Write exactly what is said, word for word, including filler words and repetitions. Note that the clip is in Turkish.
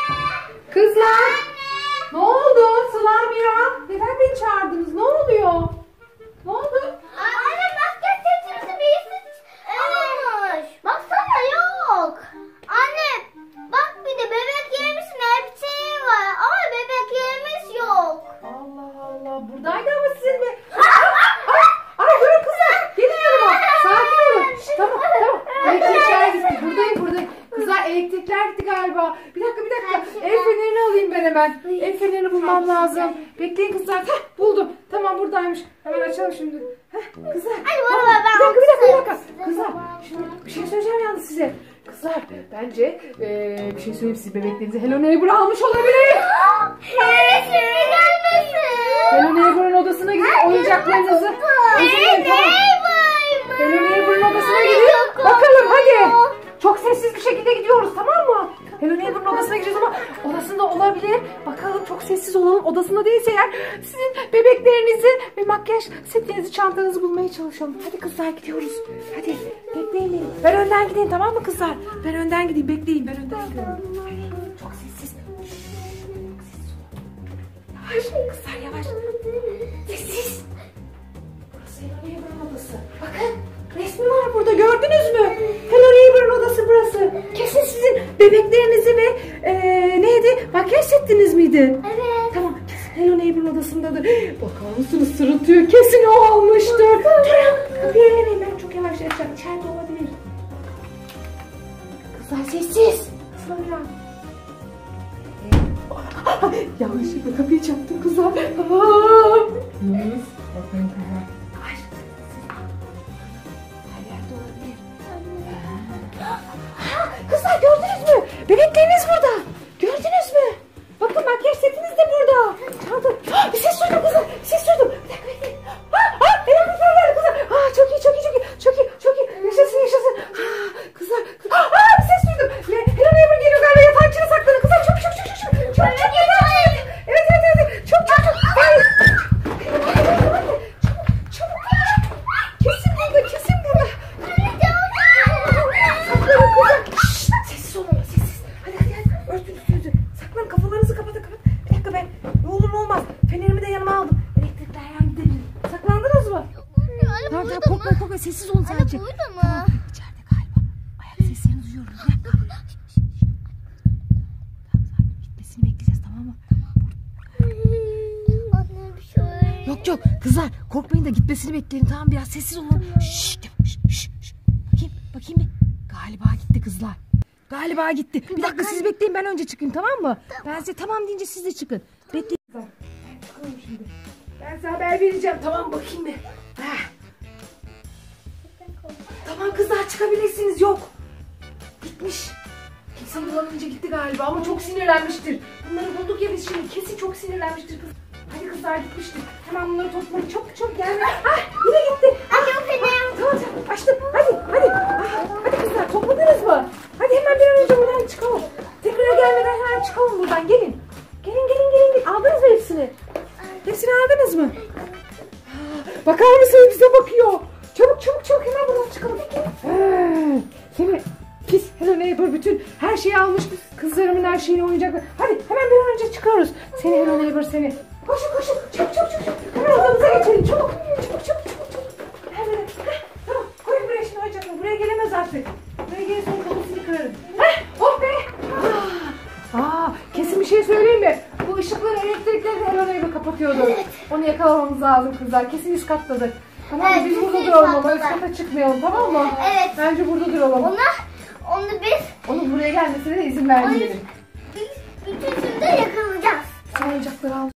Kızlar. Ne oldu? Sıla, Mira. Neden beni çağırdınız? Ne oluyor? Ne oldu? Anne makyaj setimizi birisi almış. Baksana yok. Anne bak bir de bebek yerimizin elbiseyi var ama bebek yerimiz yok. Allah Allah. Buradaydı ama sizin mi? Ay durun kızlar. Gelin yanıma. Sakin olun. Şş, tamam tamam. Elektrikler gitti. Buradayım buradayım. Kızlar elektrikler gitti galiba. Bir dakika bir dakika. El fenerini alayım ben hemen. El fenerini bulmam lazım. Bekleyin kızlar. Heh, buldum. Tamam buradaymış. Hemen açalım şimdi. Heh, kızlar. Hadi Tamam. baba, Bir dakika bir dakika bir ben dakika. Kızlar şimdi bir şey söyleyeceğim yalnız size. Kızlar bence ee, bir şey söyleyeyim, siz bebeklerinizi Hello Neighbor almış olabilir. Evet şimdi gelmesin. Hello Neighbor'ın odasına gidin, oyuncaklarınızı. Hey Tamam. Hello Neighbor'ın odasına gidin. Bakalım hadi. Çok sessiz bir şekilde gidiyoruz, tamam mı? Hello Neighbor'ın odasına gideceğiz ama odasında olabilir. Bakalım, çok sessiz olalım. Odasında değilse eğer sizin bebeklerinizi ve makyaj setinizi, çantanızı bulmaya çalışalım. Hadi kızlar gidiyoruz. Hadi bekleyin beni. Ben önden gideyim, tamam mı kızlar? Ben önden gideyim, bekleyin. Ben önden gidiyorum. Hadi çok sessiz. Yavaş kızlar, yavaş. Sessiz. Burası Hello Neighbor'ın odası. Bakın resmi var burada, gördünüz mü? Hello Neighbor'ın odası burası. Kesin sizin bebeklerinizi ve ee, neydi? Makyaj settiniz miydi? Evet. Tamam, kesin Hello Neighbor'ın odasındadır. Bakar mısınız, sırıtıyor. Kesin o almıştır. Durun, kapıyı ellemeyin, ben çok yavaş yapacağım. İçeride olabilir. Kızlar sessiz. Kızlar ya. Yanlışlıkla kapıyı çarptım kızlar. Aa! Yes. Bakın kızlar. Ay. Her yerde olabilir. Ha, kızlar gördünüz mü? Bebekleriniz burada. Gördünüz mü? Bakın makyaj setiniz de burada. Çağırdım. Bir ses duydum kızlar. Bir ses duydum. Bir dakika bekleyin. Ha, ha, helal olsun kızlar. Ha, çok iyi, çok iyi, çok iyi. Çok iyi, çok iyi. Yaşasın, yaşasın. Ha, kızlar. Ha, ha, bir ses duydum. Hello Neighbor geliyor galiba. Yatağın içine saklanın. Kızlar çok çok çok çok çok. Çok çok çok. Evet evet evet. Çok çok çok. Hayır. Çabuk çabuk. Kesin burada, kesin burada. Saklanın kızlar. Şşş, sessiz olun ama sessiz. Hadi hadi hadi. Örtün üstünüzü. Saklanın, kafalarınızı kapatın kapatın. Bir dakika ben. Ne olur ne olmaz. Fenerimi de yanıma aldım. Elektrikler her an gidebilir. Saklandınız mı? Tamam tamam, korkmayın korkmayın. Sessiz olun sadece. Anne burada mı? Tamam, içeride galiba. Ayak seslerini duyuyorum. Bir dakika. Tamam sakin. Gitmesini bekleyeceğiz, tamam mı? Anne bir şey. Yok yok kızlar, korkmayın da gitmesini bekleyin, tamam, biraz sessiz olun. Şşş, şşş, şşş. Bakayım bakayım bir. Galiba gitti kızlar. Galiba gitti. Bir dakika siz bekleyin, ben önce çıkayım, tamam mı? Ben size tamam deyince siz de çıkın. Bekleyin. Ben bakalım şimdi. Ben size haber vereceğim, tamam, bakayım bir. Heh. Tamam kızlar, çıkabilirsiniz. Yok. Gitmiş. Kimse bulamayınca gitti galiba ama çok sinirlenmiştir. Bunları bulduk ya biz şimdi. Kesin çok sinirlenmiştir kız. Hadi kızlar, gitmiştir. Hemen bunları toplayın. Çok çok gelme. Ah, yine gitti. Anne o fener. Tamam tamam, açtım. Hadi hadi. Ah, hadi kızlar, topladınız mı? Hadi hemen bir an önce buradan çıkalım. Tekrar gelmeden hemen çıkalım buradan. Gelin. Gelin gelin gelin. gelin. Aldınız mı hepsini? Hepsini aldınız mı? Ah, bakar mısınız, bize bakıyor. Çabuk çabuk çabuk hemen buradan çıkalım. Ee, seni pis Hello Neighbor bütün her şeyi almış. Kızlarımın her şeyini, oyuncaklar. Hadi hemen bir an önce çıkıyoruz. Seni Hello Neighbor seni. Koşun koşun. Çabuk çabuk çabuk. Hemen odamıza geçelim. Çabuk. Çabuk çabuk çabuk. çabuk. Hemen. Heh, tamam. Koyun buraya şimdi oyuncakları. Buraya gelemez artık. Buraya gelirse kafasını kırarım. Heh, oh be. Aa, aa, kesin bir şey söyleyeyim mi? Bu ışıkları, elektrikleri Hello Neighbor kapatıyordu. Evet. Onu yakalamamız lazım kızlar. Kesin üst kattadır. Tamam, Evet, biz burada kesin duralım ama üst kattadır. kata çıkmayalım, tamam mı? Evet. Bence burada duralım. Ona, onu biz, Onun buraya gelmesine de izin vermeyelim. biz bütün şimdi yakalayacağız. Sen oyuncakları al.